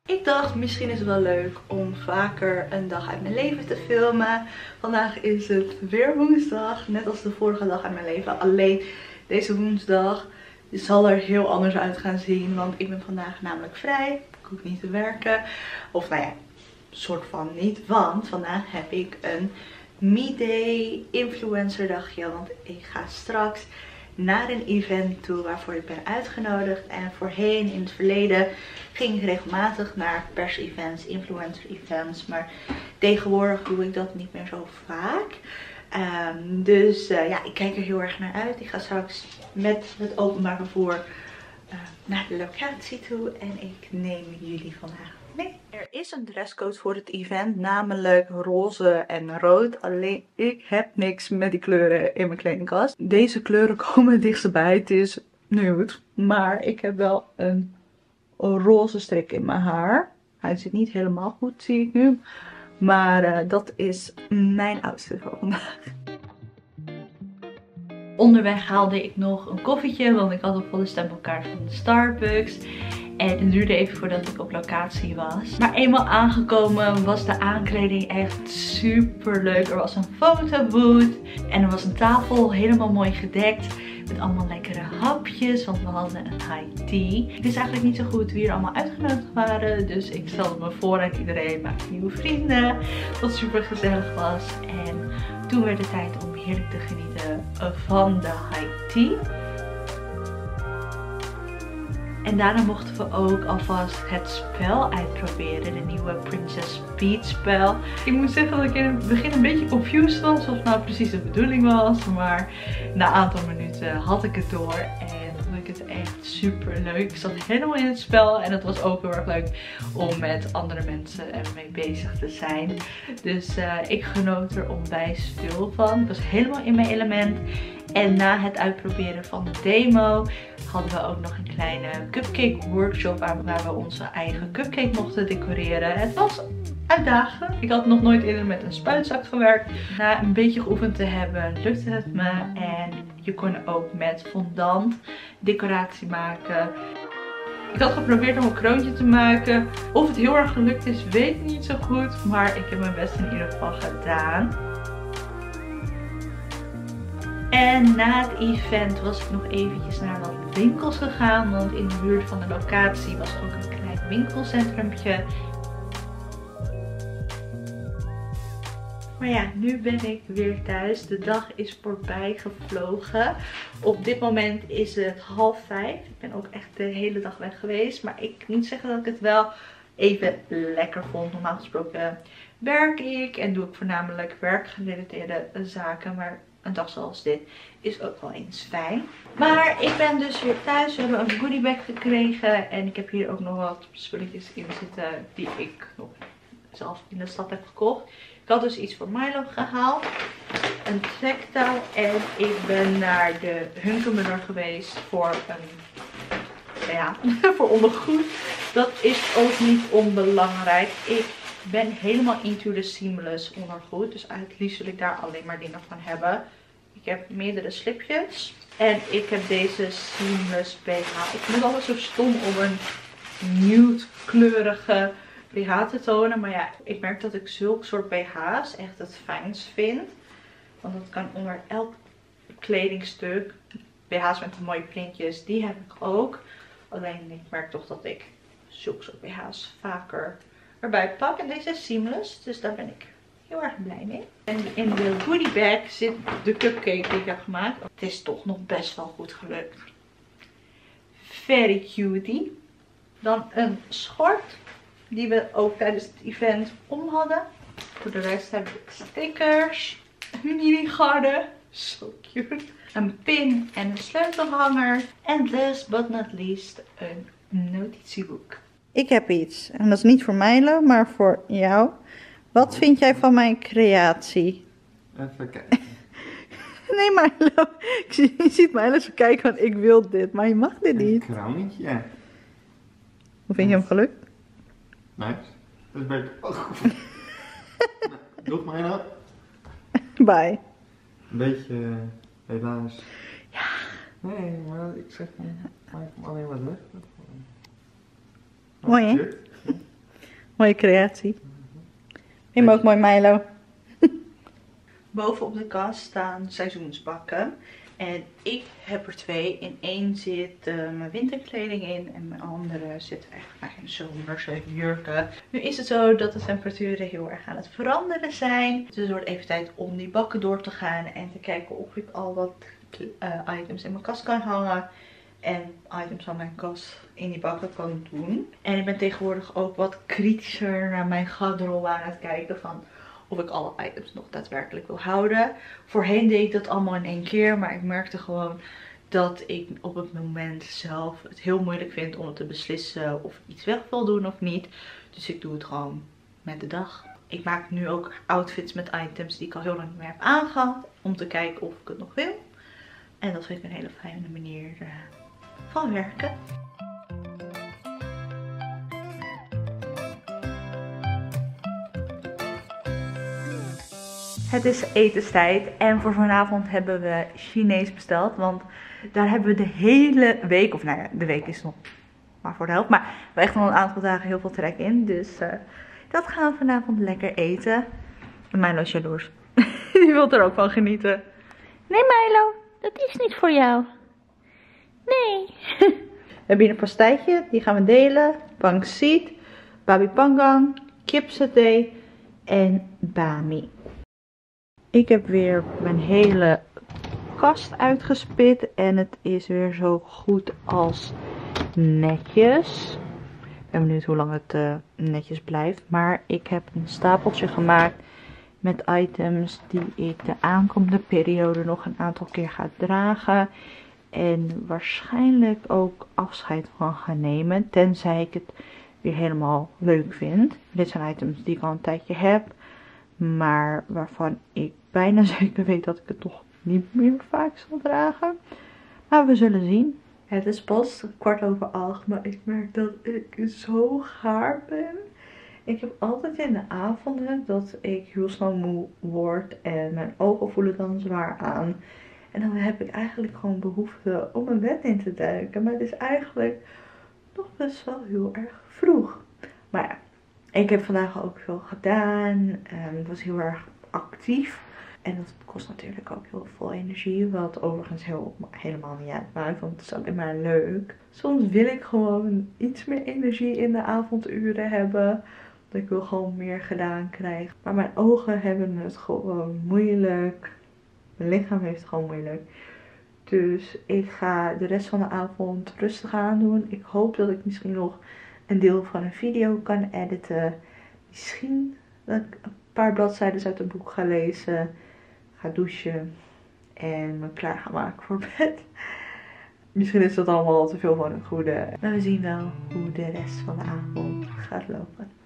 Ik dacht, misschien is het wel leuk om vaker een dag uit mijn leven te filmen. Vandaag is het weer woensdag, net als de vorige dag uit mijn leven. Alleen deze woensdag zal er heel anders uit gaan zien, want ik ben vandaag namelijk vrij. Ik hoef niet te werken. Of nou ja, soort van niet, want vandaag heb ik een me-day influencer dagje. Want ik ga straks naar een event toe waarvoor ik ben uitgenodigd. En voorheen in het verleden ging ik regelmatig naar pers-events, influencer-events. Maar tegenwoordig doe ik dat niet meer zo vaak. Dus ja, ik kijk er heel erg naar uit. Ik ga straks met het openbaar vervoer naar de locatie toe. En ik neem jullie vandaag mee. Er is een dresscode voor het event, namelijk roze en rood. Alleen ik heb niks met die kleuren in mijn kledingkast. Deze kleuren komen het dichtst bij. Het is nude. Maar ik heb wel een roze strik in mijn haar. Hij zit niet helemaal goed, zie ik nu. Maar dat is mijn outfit voor vandaag. Onderweg haalde ik nog een koffietje, want ik had een volle stempelkaart van de Starbucks. En het duurde even voordat ik op locatie was. Maar eenmaal aangekomen was de aankleding echt super leuk. Er was een fotobooth en er was een tafel helemaal mooi gedekt. Met allemaal lekkere hapjes, want we hadden een high tea. Ik wist eigenlijk niet zo goed wie er allemaal uitgenodigd waren. Dus ik stelde me voor aan iedereen, maakte nieuwe vrienden. Wat super gezellig was. En toen werd het tijd om heerlijk te genieten van de high tea. En daarna mochten we ook alvast het spel uitproberen. De nieuwe Princess Peach spel. Ik moet zeggen dat ik in het begin een beetje confused was. Of nou precies de bedoeling was. Maar na een aantal minuten had ik het door. En vond ik het echt super leuk. Ik zat helemaal in het spel. En het was ook heel erg leuk om met andere mensen ermee bezig te zijn. Dus ik genoot er onwijs veel van. Ik was helemaal in mijn element. En na het uitproberen van de demo hadden we ook nog een kleine cupcake workshop waar we onze eigen cupcake mochten decoreren. Het was uitdagend. Ik had nog nooit eerder met een spuitzak gewerkt. Na een beetje geoefend te hebben lukte het me. En je kon ook met fondant decoratie maken. Ik had geprobeerd om een kroontje te maken. Of het heel erg gelukt is, weet ik niet zo goed. Maar ik heb mijn best in ieder geval gedaan. En na het event was ik nog eventjes naar wat winkels gegaan. Want in de buurt van de locatie was ook een klein winkelcentrumpje. Maar ja, nu ben ik weer thuis. De dag is voorbij gevlogen. Op dit moment is het 4:30. Ik ben ook echt de hele dag weg geweest. Maar ik moet zeggen dat ik het wel even lekker vond. Normaal gesproken werk ik en doe ik voornamelijk werkgerelateerde zaken. Maar een dag zoals dit is ook wel eens fijn. Maar ik ben dus weer thuis. We hebben een goodiebag gekregen. En ik heb hier ook nog wat spulletjes in zitten die ik nog zelf in de stad heb gekocht. Ik had dus iets voor Milo gehaald. Een trektouw. En ik ben naar de Hunkemuller geweest voor een, ja, voor ondergoed. Dat is ook niet onbelangrijk. Ik ben helemaal into de seamless ondergoed. Dus het liefst wil ik daar alleen maar dingen van hebben. Ik heb meerdere slipjes. En ik heb deze seamless BH. Ik vind het altijd zo stom om een nude kleurige BH te tonen. Maar ja, ik merk dat ik zulke soort BH's echt het fijnst vind. Want dat kan onder elk kledingstuk. BH's met de mooie printjes, die heb ik ook. Alleen ik merk toch dat ik zulke soort BH's vaker erbij pak. En deze is seamless, dus daar ben ik heel erg blij mee. En in de goodie bag zit de cupcake die ik heb gemaakt. Het is toch nog best wel goed gelukt. Very cutie. Dan een schort die we ook tijdens het event om hadden. Voor de rest heb ik stickers, een mini-garde, zo cute, een pin en een sleutelhanger. En last but not least een notitieboek. Ik heb iets. En dat is niet voor Milo, maar voor jou. Wat vind jij van mijn creatie? Even kijken. Nee Milo. Je ziet Milo zo kijken, want ik wil dit. Maar je mag dit niet. Een kroonetje. Hoe vind je hem gelukt? Nice. Dat is beter. Oh. Doe maar nou. Bye. Een beetje, helaas. Ja. Nee, maar ik zeg, maak hem alleen wat weg. Mooi hè? Mooie creatie. Vind je hem ook mooi, Milo? Boven op de kast staan seizoensbakken. En ik heb er 2. In één zit mijn winterkleding in. En mijn andere zit echt mijn zomerse jurken. Nu is het zo dat de temperaturen heel erg aan het veranderen zijn. Dus het wordt even tijd om die bakken door te gaan. En te kijken of ik al wat items in mijn kast kan hangen. En items van mijn kast in die bakken kan doen. En ik ben tegenwoordig ook wat kritischer naar mijn garderobe aan het kijken van of ik alle items nog daadwerkelijk wil houden. Voorheen deed ik dat allemaal in één keer. Maar ik merkte gewoon dat ik op het moment zelf het heel moeilijk vind om te beslissen of ik iets weg wil doen of niet. Dus ik doe het gewoon met de dag. Ik maak nu ook outfits met items die ik al heel lang niet meer heb aangehad. Om te kijken of ik het nog wil. En dat vind ik een hele fijne manier van werken. Het is etenstijd en voor vanavond hebben we Chinees besteld. Want daar hebben we de hele week, of nou ja, de week is nog maar voor de helft. Maar we hebben echt al een aantal dagen heel veel trek in. Dus dat gaan we vanavond lekker eten. En Milo is jaloers. Die wil er ook van genieten. Nee Milo, dat is niet voor jou. Nee. We hebben hier een pastijtje, die gaan we delen. Pangsit, babi panggang, kipsaté en bami. Ik heb weer mijn hele kast uitgespit en het is weer zo goed als netjes. Ik ben benieuwd hoe lang het netjes blijft. Maar ik heb een stapeltje gemaakt met items die ik de aankomende periode nog een aantal keer ga dragen. En waarschijnlijk ook afscheid van gaan nemen. Tenzij ik het weer helemaal leuk vind. Dit zijn items die ik al een tijdje heb. Maar waarvan ik bijna zeker weet dat ik het toch niet meer vaak zal dragen. Maar we zullen zien. Het is pas 8:15. Maar ik merk dat ik zo gaar ben. Ik heb altijd in de avonden dat ik heel snel moe word. En mijn ogen voelen dan zwaar aan. En dan heb ik eigenlijk gewoon behoefte om mijn bed in te duiken. Maar het is eigenlijk nog best wel heel erg vroeg. Maar ja, ik heb vandaag ook veel gedaan. Het was heel erg actief. En dat kost natuurlijk ook heel veel energie. Wat overigens helemaal niet uitmaakt. Want het is alleen maar leuk. Soms wil ik gewoon iets meer energie in de avonduren hebben. Want ik wil gewoon meer gedaan krijgen. Maar mijn ogen hebben het gewoon moeilijk. Mijn lichaam heeft het gewoon moeilijk. Dus ik ga de rest van de avond rustig aan doen. Ik hoop dat ik misschien nog een deel van een video kan editen. Misschien dat ik een paar bladzijden uit een boek ga lezen. Ga douchen. En me klaar gaan maken voor bed. Misschien is dat allemaal al te veel van een goede. Maar we zien wel hoe de rest van de avond gaat lopen.